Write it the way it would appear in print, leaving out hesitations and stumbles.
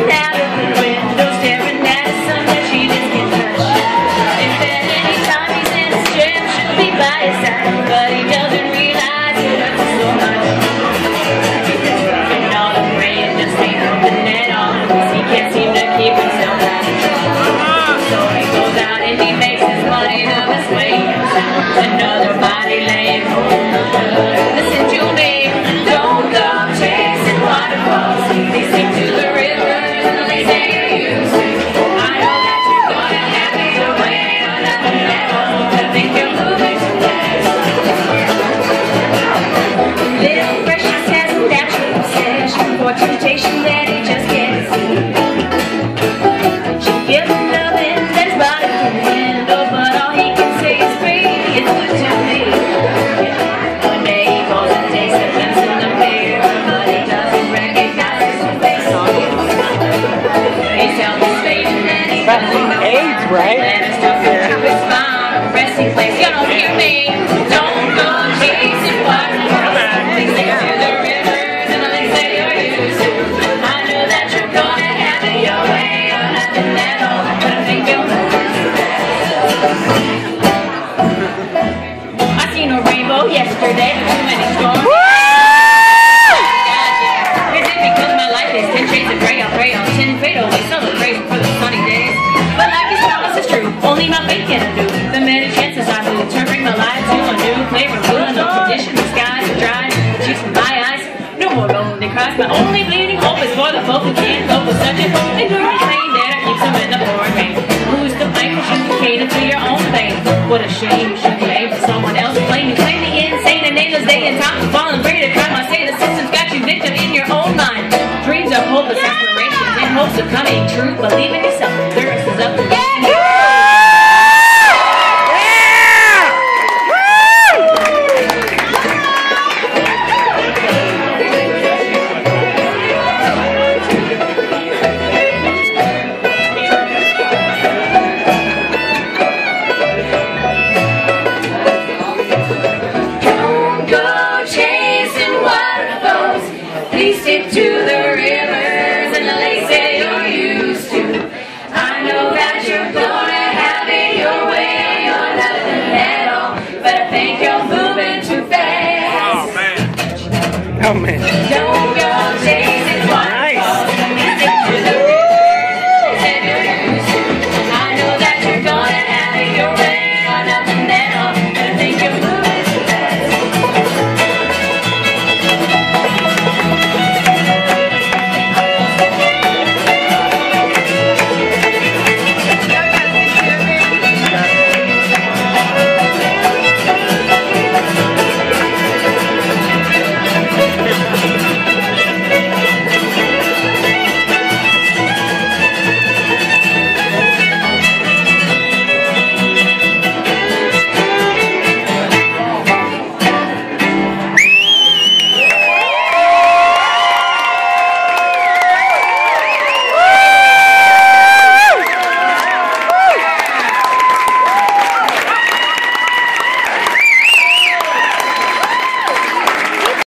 looking out of the window, staring at a sun that she just can't touch. If at any time he's in his chair, she'll be by his side, but he doesn't realize it hurts her so much. And all the praying just ain't helping at all, 'cause he can't seem to keep himself out of trouble. So he goes out and he makes his money the best way. Another body laying home. Listen to me, don't go chasing waterfalls. They sink to the rivers and the lakes that you're used to. I know that you're gonna have your way on nothing at all. I think you're moving too fast. Little Precious has a natural obsession for temptation that he just can't see. She gives him loving that his body can handle, but all he can say is free. It's good to me. One day he goes and takes a glimpse in the mirror, but he doesn't recognize his face on him. He tells his fate and then he doesn't know AIDS, right? Let us stuff into his spine, a resting place. You don't hear me. Don't go chasing waterfalls. They sink to the rivers and the lakes that you're used to. I know that you're gonna have it your way or nothing at all, but I think you'll move too fast. I seen a rainbow yesterday, too many storms. Is it because my life is 10 shades of gray? I'll pray on 10 fatal. We celebrate for the sunny days. But like his promise is true, only my faith can undo the many chances I blew to bring my life to a new flavor. Full no condition, the skies are dry, cheeks from my eyes. No more lonely cries. My only bleeding hope is for the folk who can't cope with such an enduring pain that keeps them in the pouring rain. Who's to blame? You shouldn't cater to your own pain. What a shame you shouldn't aim for someone else. Blame you, claim the insane and nameless day and time. Falling free to crime. I say the system's got you victim in your own mind. Dreams of hopeless aspirations in hopes of coming true. Believe in yourself. The rest is up to you. Please stick to the rivers and the lakes that you're used to. I know that you're gonna have it your way or you're nothing at all, but I think you're moving too fast. Oh man.